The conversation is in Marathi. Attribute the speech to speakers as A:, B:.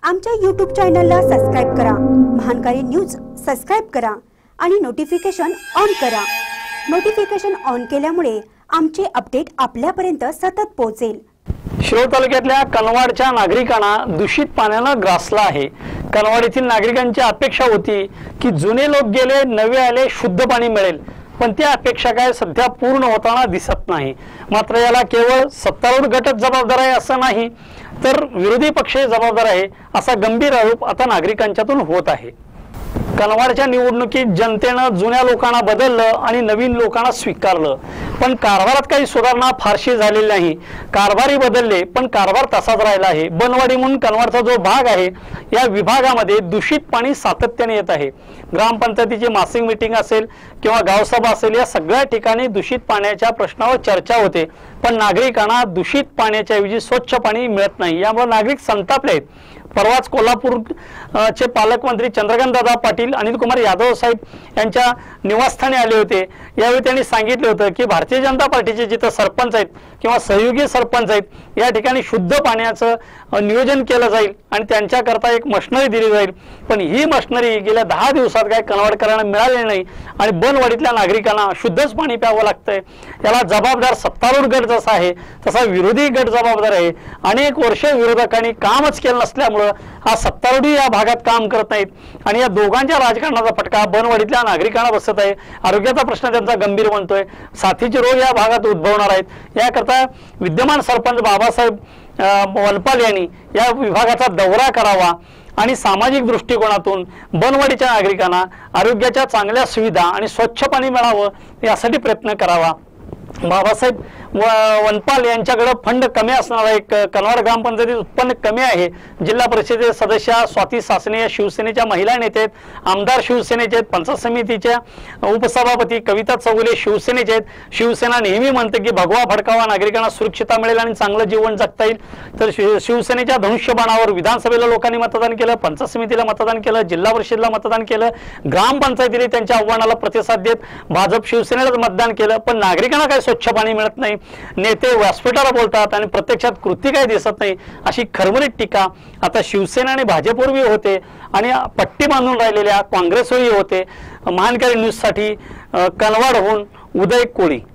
A: आमच्या YouTube चॅनलला सबस्क्राइब करा, महानकारी न्यूज सबस्क्राइब करा आणि नोटिफिकेशन ऑन करा। नोटिफिकेशन ऑन केल्यामुळे आमचे अपडेट आपल्यापर्यंत सतत पोहोचेल।
B: शिरोळ तालुक्यातल्या कनवाडच्या नागरिकांना दूषित पाण्याने ग्रासला आहे। कनवाड येथील नागरिकांची अपेक्षा होती की जुने लोक गेले, नवे आले, शुद्ध पाणी मिळेल, पण त्या अपेक्षा काय सध्या पूर्ण होताना दिसत नाही। मात्र याला केवळ सत्तारूढ गटच जबाबदार आहे असं नाही, तर विरोधी पक्षही जबाबदार आहे असा गंभीर आरोप आता नागरिकांच्यातून होत आहे। कनवाडच्या निवडणुकीत जनतेने जुन्या लोकांना बदललं आणि नवीन लोकांना स्वीकारलं, पण कारभारात काही सुधारणा फारशी झालेली नाही। कारभारी बदलले पण कारभार तसाच राहिला आहे। बनवाडी म्हणून कनवाडचा जो भाग आहे या विभागामध्ये दूषित पाणी सातत्याने येत आहे। ग्रामपंचायतीची मासिक मीटिंग असेल किंवा गावसभा असेल, या सगळ्या ठिकाणी दूषित पाण्याच्या प्रश्नावर चर्चा होते, पण नागरिकांना दूषित पाण्याच्या ऐवजी स्वच्छ पाणी मिळत नाही। यामुळे नागरिक संतापले आहेत। परवाच कोल्हापूरचे पालकमंत्री चंद्रकांत दादा पाटील अनिल कुमार यादव साहेब यांच्या निवासस्थानी आले होते। यावेळी त्यांनी सांगितले होते की भारतीय जनता पार्टीचे जिथे सरपंच आहेत किंवा सहयोगी सरपंच आहेत या ठिकाणी शुद्ध पाण्याचं नियोजन केलं जाईल आणि त्यांच्याकरता एक मशिनरी दिली जाईल, पण ही मशिनरी गेल्या 10 दिवसात काय कनवाडकरांना मिळाली नाही आणि बनवाडीतल्या नागरिकांना शुद्धच पाणी प्यावं लागतंय। याला जबाबदार सत्तारूढ गट जसा आहे तसा विरोधी गट जबाबदार आहे। अनेक वर्ष विरोधकांनी कामच केलं नसल्यामुळे हा सत्तारूढी या भागात काम करत नाहीत आणि या दोघांच्या राजकारणाचा फटका बनवाडीतल्या नागरिकांना बसत आहे। आरोग्याचा प्रश्न त्यांचा गंभीर बनतोय, साथीचे रोग या भागात उद्भवणार आहेत। याकरता विद्यमान सरपंच बाबासाहेब वनपाल यांनी या विभागाचा दौरा करावा आणि सामाजिक दृष्टिकोनातून बनवाडीच्या नागरिकांना आरोग्याच्या चांगल्या सुविधा आणि स्वच्छ पाणी मिळावं यासाठी प्रयत्न करावा। बाबासाहेब वनपाल यांच्याकडे फंड कमी असणारा एक कनवाड ग्रामपंचायतीत उत्पन्न कमी आहे। जिल्हा परिषदेचे सदस्य स्वाती सासने या शिवसेनेच्या महिला नेते आहेत, आमदार शिवसेनेचे आहेत, पंचायत समितीच्या उपसभापती कविता चौगुले शिवसेनेचे आहेत। शिवसेना नेहमी म्हणते की भगवा फडकावा, नागरिकांना सुरक्षितता मिळेल आणि चांगलं जीवन जगता येईल, तर शिवसेनेच्या धनुष्यबाणावर विधानसभेला लोकांनी मतदान केलं, पंचायत समितीला मतदान केलं, जिल्हा परिषदेला मतदान केलं, ग्रामपंचायतीने त्यांच्या आव्हानाला प्रतिसाद देत भाजप शिवसेनेला मतदान केलं, पण नागरिकांना काय स्वच्छ पाणी मिळत नाही। नेते व्यासपीठावर बोलतात आणि प्रत्यक्षात कृती काही दिसत नाही, अशी खरमरीत टीका आता शिवसेना आणि भाजपवरही होते आणि पट्टी बांधून राहिलेल्या काँग्रेसवरही होते। महानकारी न्यूज साठी कनवाडहून उदय कोळी।